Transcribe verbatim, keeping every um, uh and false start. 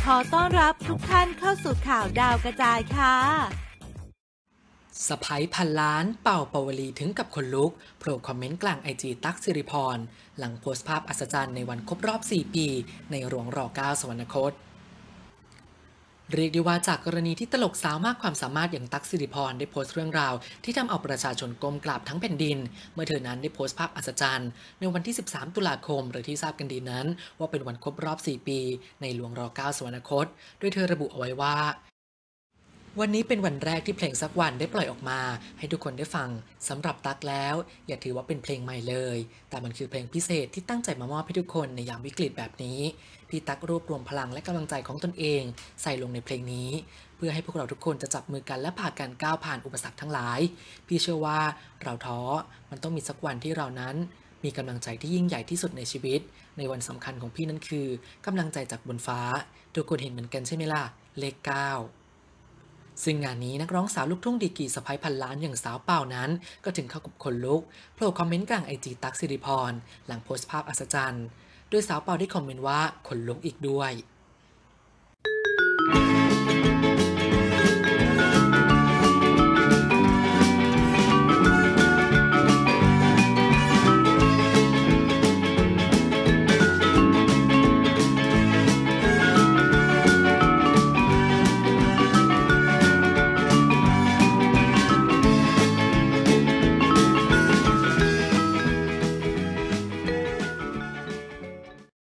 ขอต้อนรับทุกท่านเข้าสู่ข่าวดาวกระจายค่ะสะพ้ยพันล้านเป่าปวลีถึงกับคนลุกโผล่คอมเมนต์กลางไอจีตั๊กสิริพรหลังโพสต์ภาพอัศจรรย์ในวันครบรอบสี่ปีในหลวงรอเก้าสวรรคตเรียกได้ว่าจากกรณีที่ตลกสาวมากความสามารถอย่างตั๊กสิริพรได้โพสต์เรื่องราวที่ทำเอาประชาชนก้มกราบทั้งแผ่นดินเมื่อเธอนั้นได้โพสต์ภาพอัศจรรย์ในวันที่สิบสามตุลาคมหรือที่ทราบกันดีนั้นว่าเป็นวันครบรอบสี่ปีในหลวงรอเก้าสวรรคตโดยเธอระบุเอาไว้ว่าวันนี้เป็นวันแรกที่เพลงสักวันได้ปล่อยออกมาให้ทุกคนได้ฟังสำหรับตั๊กแล้วอย่าถือว่าเป็นเพลงใหม่เลยแต่มันคือเพลงพิเศษที่ตั้งใจมามอบให้ทุกคนในยามวิกฤตแบบนี้พี่ตั๊กรวบรวมพลังและกำลังใจของตนเองใส่ลงในเพลงนี้เพื่อให้พวกเราทุกคนจะจับมือกันและพากันก้าวผ่านอุปสรรคทั้งหลายพี่เชื่อว่าเราท้อมันต้องมีสักวันที่เรานั้นมีกำลังใจที่ยิ่งใหญ่ที่สุดในชีวิตในวันสำคัญของพี่นั้นคือกำลังใจจากบนฟ้าทุกคนเห็นเหมือนกันใช่ไหมล่ะเลขเก้าซึ่งงานนี้นักร้องสาวลูกทุ่งดีกรีสะใภ้พันล้านอย่างสาวเป่านั้นก็ถึงเข้ากับคนลุกโผล่คอมเมนต์กลางไอจีตั๊กสิริพรหลังโพสต์ภาพอัศจรรย์โดยสาวเป่าได้คอมเมนต์ว่าขนลุกอีกด้วย